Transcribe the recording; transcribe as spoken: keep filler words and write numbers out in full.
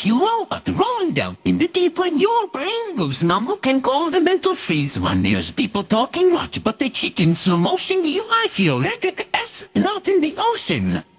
what you know, but rolling down in the deep when your brain goes numb, you can call the mental freeze when there's people talking much, but they cheat in slow motion. You, I feel like an astronaut in the ocean.